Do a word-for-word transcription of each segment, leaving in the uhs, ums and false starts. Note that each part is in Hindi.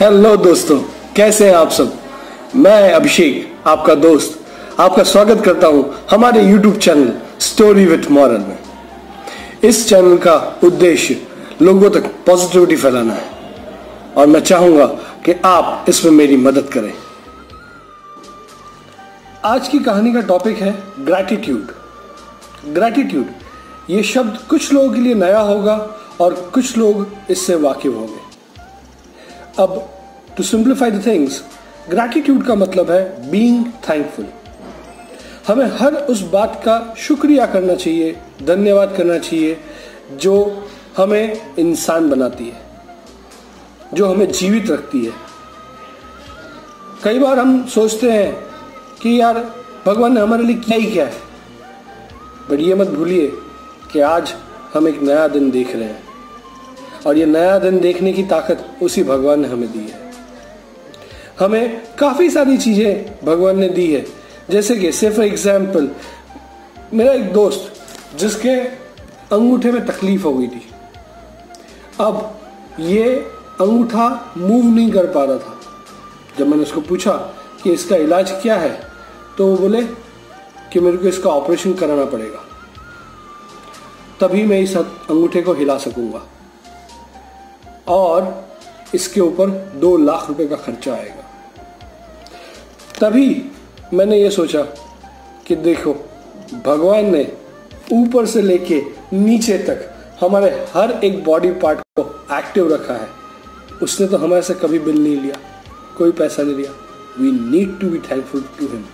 हेलो दोस्तों, कैसे हैं आप सब। मैं अभिषेक, आपका दोस्त, आपका स्वागत करता हूं हमारे YouTube channel story with moral में। इस चैनल का उद्देश्य लोगों तक पॉजिटिविटी फैलाना है और मैं चाहूंगा कि आप इसमें मेरी मदद करें। आज की कहानी का टॉपिक है ग्रैटिट्यूड। ग्रैटिट्यूड ये शब्द कुछ लोगों के लिए नया होगा और कुछ लोग इससे वाकिफ होंगे। अब to simplify the things, gratitude का मतलब है बीइंग थैंकफुल। हमें हर उस बात का शुक्रिया करना चाहिए, धन्यवाद करना चाहिए जो हमें इंसान बनाती है, जो हमें जीवित रखती है। कई बार हम सोचते हैं कि यार भगवान ने हमारे लिए किया ही क्या है, बट ये मत भूलिए कि आज हम एक नया दिन देख रहे हैं और ये नया दिन देखने की ताकत उसी भगवान ने हमें दी है। हमें काफी सारी चीजें भगवान ने दी है, जैसे कि से फॉर एग्जाम्पल मेरा एक दोस्त जिसके अंगूठे में तकलीफ हो गई थी। अब ये अंगूठा मूव नहीं कर पा रहा था। जब मैंने उसको पूछा कि इसका इलाज क्या है तो वो बोले कि मेरे को इसका ऑपरेशन कराना पड़ेगा, तभी मैं इस अंगूठे को हिला सकूंगा और इसके ऊपर दो लाख रुपए का खर्चा आएगा। तभी मैंने ये सोचा कि देखो, भगवान ने ऊपर से लेके नीचे तक हमारे हर एक बॉडी पार्ट को एक्टिव रखा है। उसने तो हमारे से कभी बिल नहीं लिया, कोई पैसा नहीं लिया। We need to be thankful to him.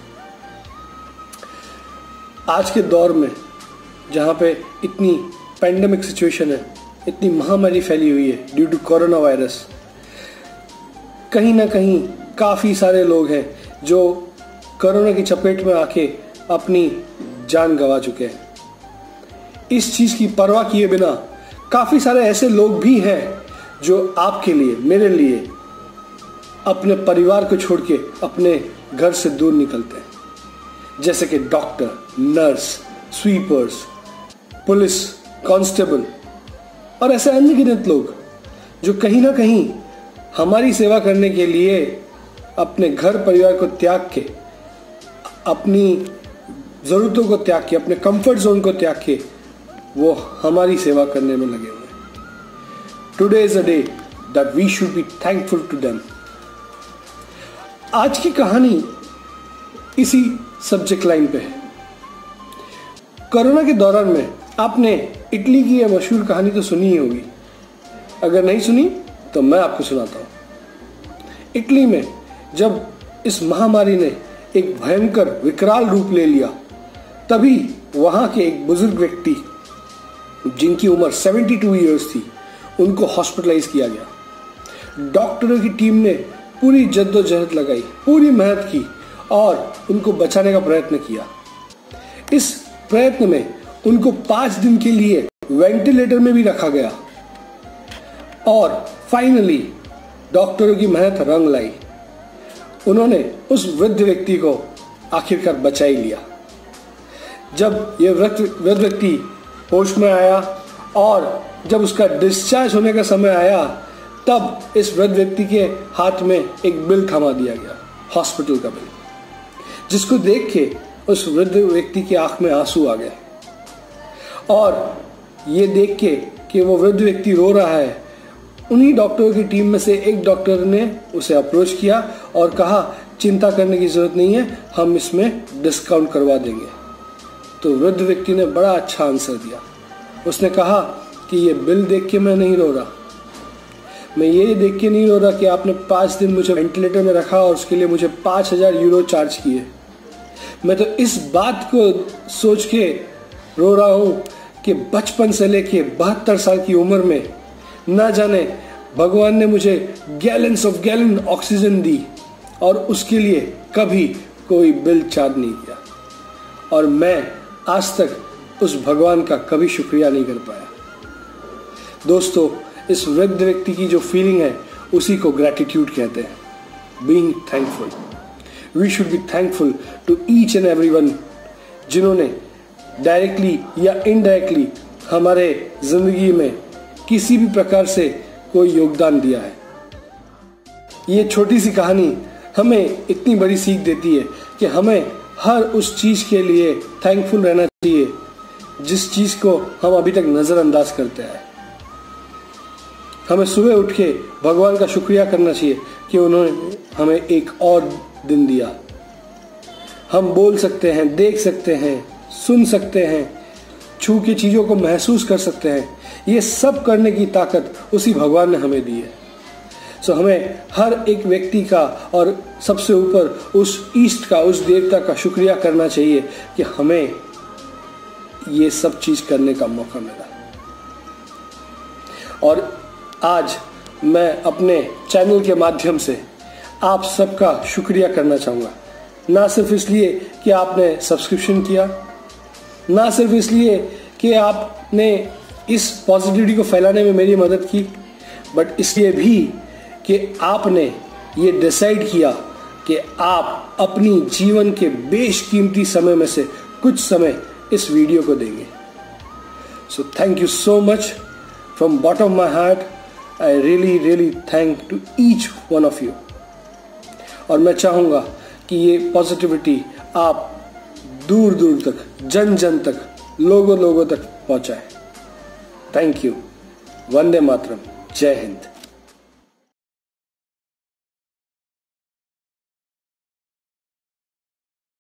आज के दौर में जहां पे इतनी पैंडेमिक सिचुएशन है, इतनी महामारी फैली हुई है ड्यू टू कोरोना वायरस, कहीं ना कहीं काफी सारे लोग हैं जो कोरोना की चपेट में आके अपनी जान गंवा चुके हैं। इस चीज की परवाह किए बिना काफी सारे ऐसे लोग भी हैं जो आपके लिए, मेरे लिए अपने परिवार को छोड़ के अपने घर से दूर निकलते हैं, जैसे कि doctor, nurse, sweepers, police constable और ऐसे अनगिनत लोग जो कहीं ना कहीं हमारी सेवा करने के लिए अपने घर परिवार को त्याग के, अपनी जरूरतों को त्याग के, अपने कंफर्ट जोन को त्याग के वो हमारी सेवा करने में लगे हुए हैं। Today is a day that we should be thankful to them. आज की कहानी इसी सब्जेक्ट लाइन पे है। कोरोना के दौरान में आपने इटली की यह मशहूर कहानी तो सुनी ही होगी। अगर नहीं सुनी तो मैं आपको सुनाता हूं। इटली में जब इस महामारी ने एक भयंकर विकराल रूप ले लिया, तभी वहां के एक बुजुर्ग व्यक्ति जिनकी उम्र बहत्तर इयर्स थी, उनको हॉस्पिटलाइज किया गया। डॉक्टरों की टीम ने पूरी जद्दोजहद लगाई, पूरी मेहनत की और उनको बचाने का प्रयत्न किया। इस प्रयत्न में उनको पांच दिन के लिए वेंटिलेटर में भी रखा गया और फाइनली डॉक्टरों की मेहनत रंग लाई। उन्होंने उस वृद्ध व्यक्ति को आखिरकार बचा ही लिया। जब यह वृद्ध व्यक्ति होश में आया और जब उसका डिस्चार्ज होने का समय आया, तब इस वृद्ध व्यक्ति के हाथ में एक बिल थमा दिया गया, हॉस्पिटल का बिल, जिसको देख के उस वृद्ध व्यक्ति की आंख में आंसू आ गए और ये देख के कि वो वृद्ध व्यक्ति रो रहा है, उन्हीं डॉक्टरों की टीम में से एक डॉक्टर ने उसे अप्रोच किया और कहा चिंता करने की जरूरत नहीं है, हम इसमें डिस्काउंट करवा देंगे। तो वृद्ध व्यक्ति ने बड़ा अच्छा आंसर दिया। उसने कहा कि ये बिल देख के मैं नहीं रो रहा, मैं ये देख के नहीं रो रहा कि आपने पांच दिन मुझे वेंटिलेटर में रखा और उसके लिए मुझे पांच हजार यूरो चार्ज किए। मैं तो इस बात को सोच के रो रहा हूं कि बचपन से लेके बहत्तर साल की उम्र में ना जाने भगवान ने मुझे गैलन्स ऑफ गैलन ऑक्सीजन दी और उसके लिए कभी कोई बिल चार्ज नहीं किया, और मैं आज तक उस भगवान का कभी शुक्रिया नहीं कर पाया। दोस्तों, इस वृद्ध व्यक्ति की जो फीलिंग है उसी को ग्रैटिट्यूड कहते हैं, being thankful. We should be thankful to each and everyone जिन्होंने डायरेक्टली या इनडायरेक्टली हमारे जिंदगी में किसी भी प्रकार से कोई योगदान दिया है। ये छोटी सी कहानी हमें इतनी बड़ी सीख देती है कि हमें हर उस चीज के लिए थैंकफुल रहना चाहिए जिस चीज को हम अभी तक नजरअंदाज करते हैं। हमें सुबह उठ के भगवान का शुक्रिया करना चाहिए कि उन्होंने हमें एक और दिन दिया। हम बोल सकते हैं, देख सकते हैं, सुन सकते हैं, छू के चीजों को महसूस कर सकते हैं। ये सब करने की ताकत उसी भगवान ने हमें दी है। सो हमें हर एक व्यक्ति का और सबसे ऊपर उस ईस्ट का, उस देवता का शुक्रिया करना चाहिए कि हमें ये सब चीज करने का मौका मिला। और आज मैं अपने चैनल के माध्यम से आप सबका शुक्रिया करना चाहूँगा। ना सिर्फ इसलिए कि आपने सब्सक्रिप्शन किया, ना सिर्फ इसलिए कि आपने इस पॉजिटिविटी को फैलाने में मेरी मदद की, बट इसलिए भी कि आपने ये डिसाइड किया कि आप अपनी जीवन के बेशकीमती समय में से कुछ समय इस वीडियो को देंगे। So thank you so much from bottom of my heart. I really really thank to each one of you. और मैं चाहूँगा कि ये पॉजिटिविटी आप दूर दूर तक, जन जन तक, लोगों लोगों तक पहुँचाए। Thank you. वंदे मातरम। जय हिंद।